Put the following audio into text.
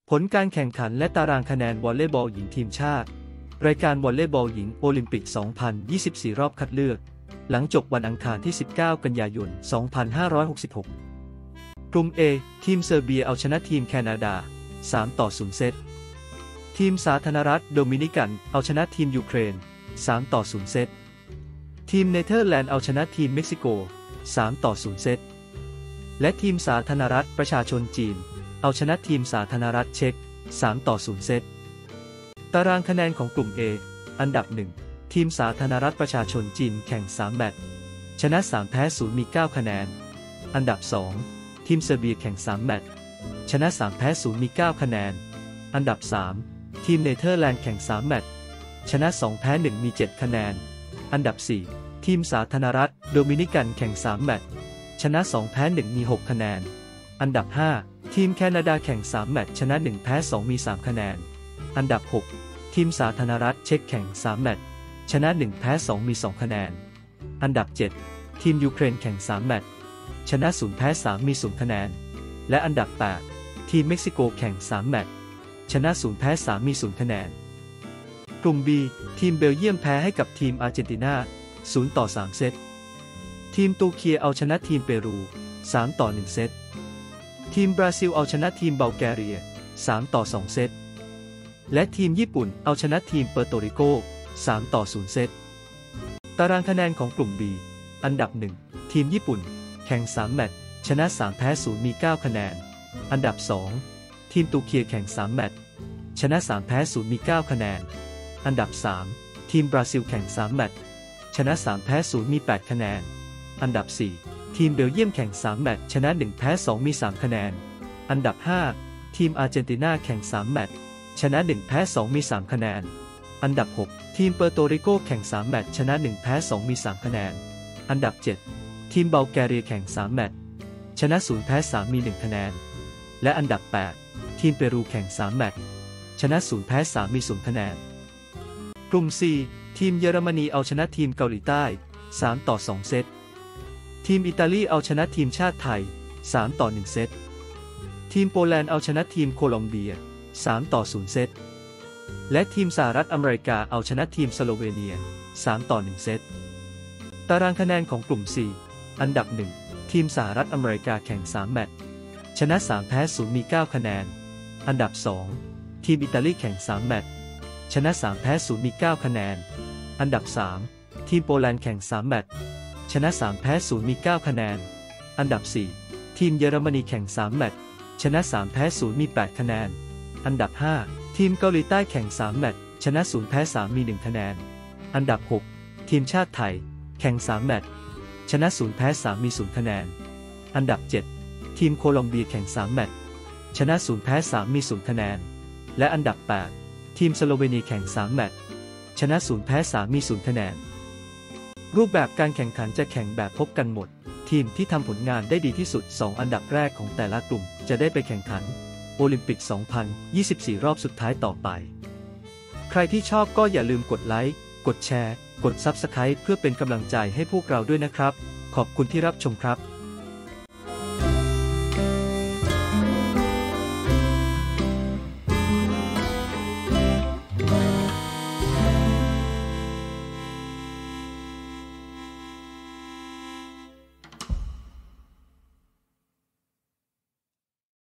ผลการแข่งขันและตารางคะแนนวอลเลย์บอลหญิงทีมชาติรายการวอลเลย์บอลหญิงโอลิมปิก 2024 รอบคัดเลือกหลังจบวันอังคารที่ 19 กันยายน 2566 กลุ่ม A ทีมเซอร์เบียเอาชนะทีมแคนาดา 3-0 เซตทีมสาธารณรัฐโดมินิกันเอาชนะทีมยูเครน 3-0 เซตทีมเนเธอร์แลนด์เอาชนะทีมเม็กซิโก 3-0 เซตและทีมสาธารณรัฐประชาชนจีนเอาชนะทีมสาธารณรัฐเช็ก 3-0 เซตตารางคะแนนของกลุ่ม A อันดับ 1 ทีมสาธารณรัฐประชาชนจีนแข่ง 3 แมตช์ชนะ 3 แพ้ 0 มี 9 คะแนนอันดับ 2 ทีมเซอร์เบียแข่ง 3 แมตช์ชนะ 3 แพ้ 0 มี 9 คะแนนอันดับ 3 ทีมเนเธอร์แลนด์แข่ง 3 แมตช์ชนะ 2 แพ้ 1 มี 7 คะแนนอันดับ 4 ทีมสาธารณรัฐโดมินิกันแข่ง 3 แมตช์ชนะ 2 แพ้ 1 มี 6 คะแนนอันดับ 5 ทีมแคนาดาแข่ง 3 แมตช์ชนะ 1 แพ้ 2 มี 3 คะแนนอันดับ 6 ทีมสาธารณรัฐเช็กแข่ง 3 แมตช์ชนะ 1 แพ้ 2 มี 2 คะแนนอันดับ 7 ทีมยูเครนแข่ง 3 แมตช์ชนะ 0 แพ้ 3 มี 0 คะแนนและอันดับ 8 ทีมเม็กซิโกแข่ง 3 แมตช์ชนะ 0 แพ้ 3 มี 0 คะแนนกลุ่ม B ทีมเบลเยียมแพ้ให้กับทีมอาร์เจนตินา 0-3 เซตทีมตูร์เกียเอาชนะทีมเปรู 3-1 เซตทีมบราซิลเอาชนะทีมบัลแกเรีย 3-2 เซตและทีมญี่ปุ่นเอาชนะทีมเปอร์โตริโก 3-0 เซตตารางคะแนนของกลุ่ม B อันดับ 1 ทีมญี่ปุ่นแข่ง 3 แมตช์ชนะ 3 แพ้ 0 มี 9 คะแนนอันดับ 2 ทีมตูร์เกียแข่ง 3 แมตช์ชนะ 3 แพ้ 0 มี 9 คะแนนอันดับ 3 ทีมบราซิลแข่ง 3 แมตช์ชนะ 3 แพ้ 0 มี 8 คะแนนอันดับ 4 ทีมเบลเยียมแข่ง 3 แมตช์ชนะ 1 แพ้ 2 มี 3 คะแนนอันดับ 5 ทีมอาร์เจนตินาแข่ง 3 แมตช์ชนะ 1 แพ้ 2 มี 3 คะแนนอันดับ 6 ทีมเปอร์โตริโกแข่ง 3 แมตช์ชนะ 1 แพ้ 2 มี 3 คะแนนอันดับ 7 ทีมบัลแกเรียแข่ง 3 แมตช์ชนะ 0 แพ้ 3 มี 1 คะแนนและอันดับ 8 ทีมเปรูแข่ง 3 แมตช์ชนะ 0 แพ้ 3 มี 0 คะแนนกลุ่ม C ทีมเยอรมนีเอาชนะทีมเกาหลีใต้ 3-2 เซตทีมอิตาลีเอาชนะทีมชาติไทย 3-1 เซตทีมโปแลนด์เอาชนะทีมโคลอมเบีย 3-0 เซตและทีมสหรัฐอเมริกาเอาชนะทีมสโลเวเนีย 3-1 เซตตารางคะแนนของกลุ่ม 4 อันดับ 1 ทีมสหรัฐอเมริกาแข่ง 3 แมตช์ชนะ 3 แพ้ 0 มี 9 คะแนนอันดับ 2 ทีมอิตาลีแข่ง 3 แมตช์ชนะ 3 แพ้ 0 มี 9 คะแนนอันดับ 3 ทีมโปแลนด์แข่ง 3 แมตช์ชนะ 3 แพ้ 0 มี 9 คะแนนอันดับ 4 ทีมเยอรมนีแข่ง 3 แมตช์ชนะ 3 แพ้ 0 มี 8 คะแนนอันดับ 5 ทีมเกาหลีใต้แข่ง 3 แมตช์ชนะ 0 แพ้ 3 มี 1 คะแนนอันดับ 6 ทีมชาติไทยแข่ง 3 แมตช์ชนะ 0 แพ้ 3 มี 0 คะแนนอันดับ 7 ทีมโคลอมเบียแข่ง 3 แมตช์ชนะ 0 แพ้ 3 มี 0 คะแนนและอันดับ 8 ทีมสโลเวเนียแข่ง 3 แมตช์ชนะ 0 แพ้ 3 มี 0 คะแนนรูปแบบการแข่งขันจะแข่งแบบพบกันหมดทีมที่ทำผลงานได้ดีที่สุด 2 อันดับแรกของแต่ละกลุ่มจะได้ไปแข่งขันโอลิมปิก 2024 รอบสุดท้ายต่อไปใครที่ชอบก็อย่าลืมกดไลค์กดแชร์กด Subscribe เพื่อเป็นกำลังใจให้พวกเราด้วยนะครับขอบคุณที่รับชมครับ